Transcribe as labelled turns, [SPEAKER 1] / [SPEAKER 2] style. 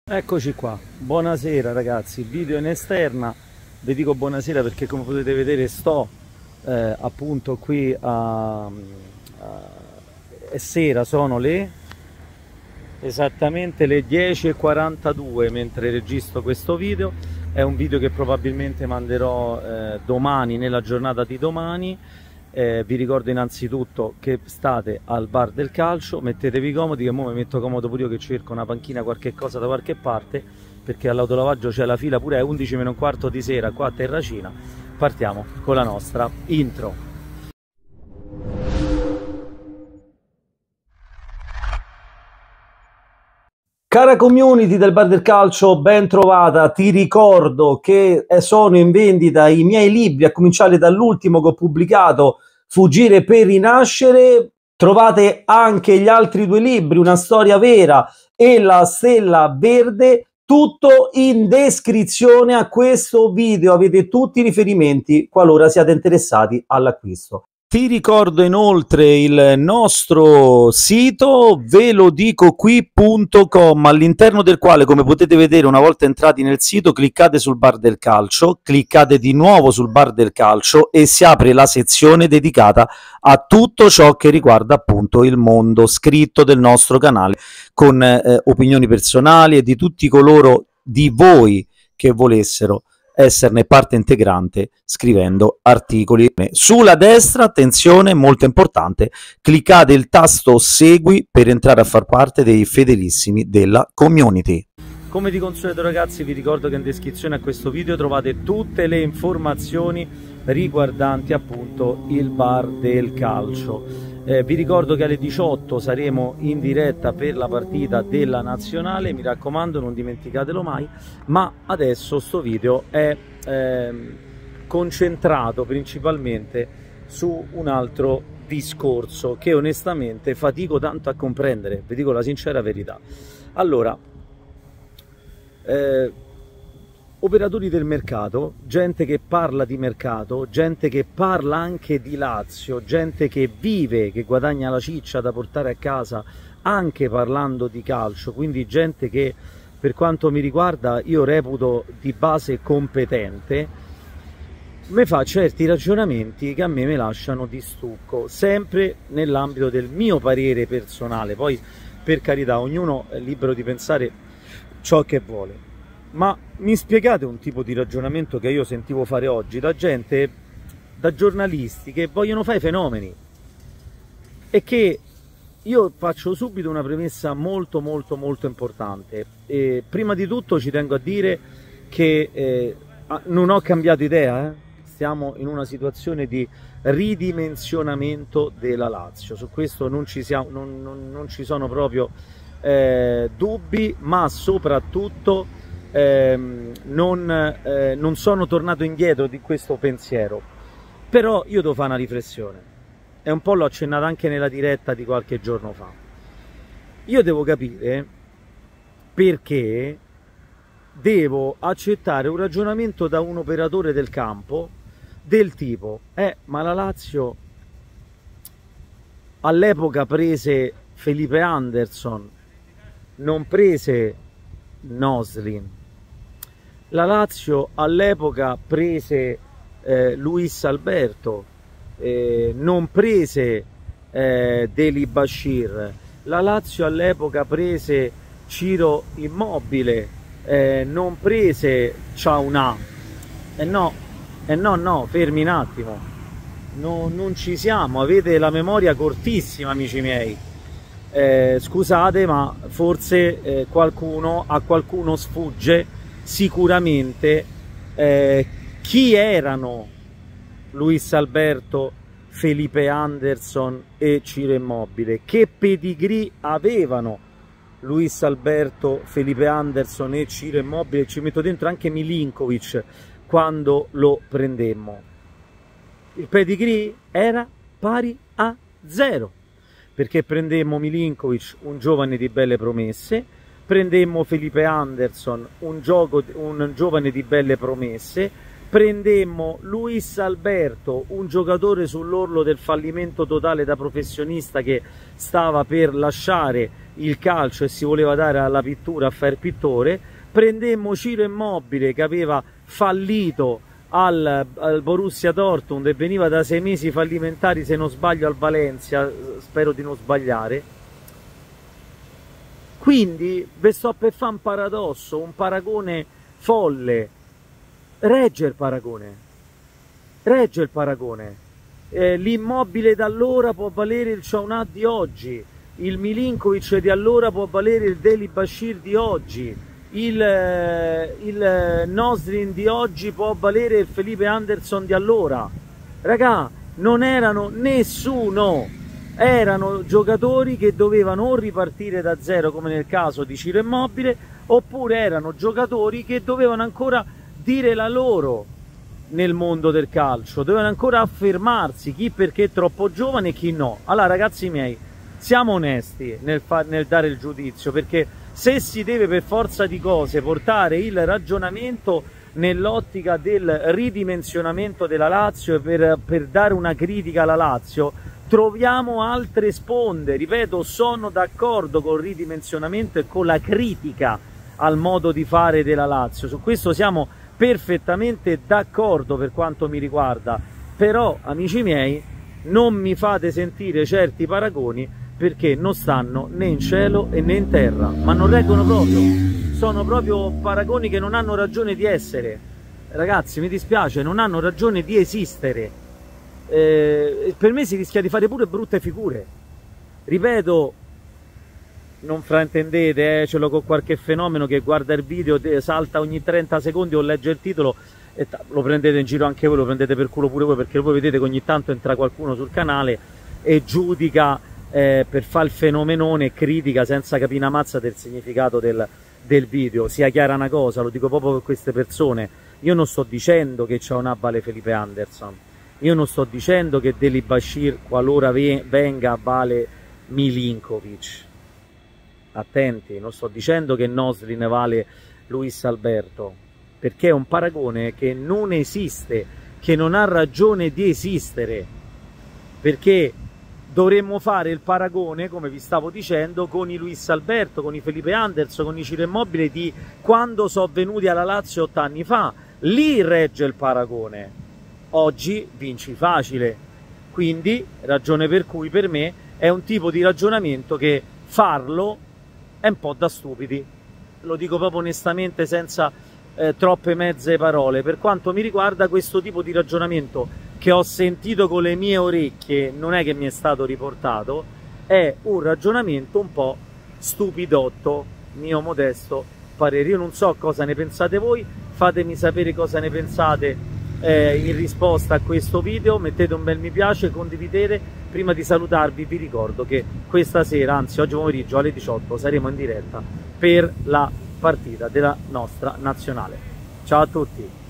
[SPEAKER 1] Eccoci qua, buonasera ragazzi, video in esterna, vi dico buonasera perché come potete vedere sto appunto qui è sera, sono esattamente le 10:42 mentre registro questo video. È un video che probabilmente manderò domani, nella giornata di domani. Vi ricordo innanzitutto che state al bar del calcio, mettetevi comodi, che ora mi metto comodo pure io che cerco una panchina, qualche cosa da qualche parte, perché all'autolavaggio c'è la fila pure, è 11 meno un quarto di sera qua a Terracina. Partiamo con la nostra intro. Cara community del Bar del Calcio, ben trovata. Ti ricordo che sono in vendita i miei libri, a cominciare dall'ultimo che ho pubblicato, Fuggire per rinascere. Trovate anche gli altri due libri, Una storia vera e La stella verde, tutto in descrizione a questo video. Avete tutti i riferimenti qualora siate interessati all'acquisto. Ti ricordo inoltre il nostro sito velodicoqui.com, all'interno del quale, come potete vedere, una volta entrati nel sito cliccate sul bar del calcio, cliccate di nuovo sul bar del calcio e si apre la sezione dedicata a tutto ciò che riguarda appunto il mondo scritto del nostro canale, con opinioni personali e di tutti coloro di voi che volessero esserne parte integrante scrivendo articoli. Sulla destra, attenzione, molto importante, cliccate il tasto segui per entrare a far parte dei fedelissimi della community. Come di consueto ragazzi, vi ricordo che in descrizione a questo video trovate tutte le informazioni riguardanti appunto il bar del calcio. Vi ricordo che alle 18 saremo in diretta per la partita della nazionale, mi raccomando non dimenticatelo mai, ma adesso sto video è concentrato principalmente su un altro discorso che onestamente fatico tanto a comprendere, vi dico la sincera verità. Allora, operatori del mercato, gente che parla di mercato, gente che parla anche di Lazio, gente che vive, che guadagna la ciccia da portare a casa anche parlando di calcio, quindi gente che per quanto mi riguarda io reputo di base competente, mi fa certi ragionamenti che a me lasciano di stucco, sempre nell'ambito del mio parere personale. Poi per carità ognuno è libero di pensare ciò che vuole. Ma mi spiegate un tipo di ragionamento che io sentivo fare oggi da gente, da giornalisti che vogliono fare i fenomeni, e che io faccio subito una premessa molto importante. Prima di tutto ci tengo a dire che non ho cambiato idea, stiamo in una situazione di ridimensionamento della Lazio, su questo non ci sono proprio dubbi, ma soprattutto non sono tornato indietro di questo pensiero. Però io devo fare una riflessione e un po' l'ho accennata anche nella diretta di qualche giorno fa. Io devo capire perché devo accettare un ragionamento da un operatore del campo del tipo ma la Lazio all'epoca prese Felipe Anderson, non prese Noslin. La Lazio all'epoca prese Luis Alberto, non prese Deli Bashir. La Lazio all'epoca prese Ciro Immobile, non prese Ciaunà. No, fermi un attimo, non ci siamo, avete la memoria cortissima amici miei. Scusate, ma forse a qualcuno sfugge sicuramente chi erano Luis Alberto, Felipe Anderson e Ciro Immobile, che pedigree avevano Luis Alberto, Felipe Anderson e Ciro Immobile. Ci metto dentro anche Milinkovic quando lo prendemmo. Il pedigree era pari a 0, perché prendemmo Milinkovic, un giovane di belle promesse, prendemmo Felipe Anderson, un giovane di belle promesse, prendemmo Luis Alberto, un giocatore sull'orlo del fallimento totale da professionista che stava per lasciare il calcio e si voleva dare alla pittura, a fare il pittore, prendemmo Ciro Immobile che aveva fallito al Borussia Dortmund e veniva da 6 mesi fallimentari, se non sbaglio, al Valencia, spero di non sbagliare. Quindi vi sto per fare un paradosso, un paragone folle. Regge il paragone, regge il paragone. L'Immobile d'allora può valere il Ciaunà di oggi, il Milinkovic di allora può valere il Delibaşir di oggi, il Noslin di oggi può valere il Felipe Anderson di allora. Ragà, non erano nessuno, erano giocatori che dovevano o ripartire da zero come nel caso di Ciro Immobile, oppure erano giocatori che dovevano ancora dire la loro nel mondo del calcio, dovevano ancora affermarsi, chi perché troppo giovane e chi no. Allora ragazzi miei, siamo onesti nel dare il giudizio, perché se si deve per forza di cose portare il ragionamento nell'ottica del ridimensionamento della Lazio e per dare una critica alla Lazio, troviamo altre sponde. Ripeto, sono d'accordo col ridimensionamento e con la critica al modo di fare della Lazio, su questo siamo perfettamente d'accordo per quanto mi riguarda, però amici miei non mi fate sentire certi paragoni perché non stanno né in cielo e né in terra, ma non reggono proprio, sono proprio paragoni che non hanno ragione di essere. Ragazzi, mi dispiace, non hanno ragione di esistere. Per me si rischia di fare pure brutte figure, ripeto. Non fraintendete, ce l'ho con qualche fenomeno che guarda il video, salta ogni 30 secondi o legge il titolo e lo prendete in giro anche voi, lo prendete per culo pure voi, perché voi vedete che ogni tanto entra qualcuno sul canale e giudica per fare il fenomenone e critica senza capire una mazza del significato del video. Sia chiara una cosa, lo dico proprio per queste persone, io non sto dicendo che c'è una vale Felipe Anderson, io non sto dicendo che Delibaşir, qualora venga, vale Milinkovic. Attenti, non sto dicendo che Noslin vale Luis Alberto, perché è un paragone che non esiste, che non ha ragione di esistere, perché dovremmo fare il paragone, come vi stavo dicendo, con i Luis Alberto, con i Felipe Anderson, con i Ciro Immobile di quando sono venuti alla Lazio 8 anni fa. Lì regge il paragone, oggi vinci facile, quindi ragione per cui per me è un tipo di ragionamento che farlo è un po' da stupidi, lo dico proprio onestamente senza troppe mezze parole. Per quanto mi riguarda, questo tipo di ragionamento che ho sentito con le mie orecchie, non è che mi è stato riportato, è un ragionamento un po' stupidotto, mio modesto parere. Io non so cosa ne pensate voi, fatemi sapere cosa ne pensate in risposta a questo video, mettete un bel mi piace, condividete. Prima di salutarvi vi ricordo che questa sera, anzi oggi pomeriggio alle 18, saremo in diretta per la partita della nostra nazionale. Ciao a tutti!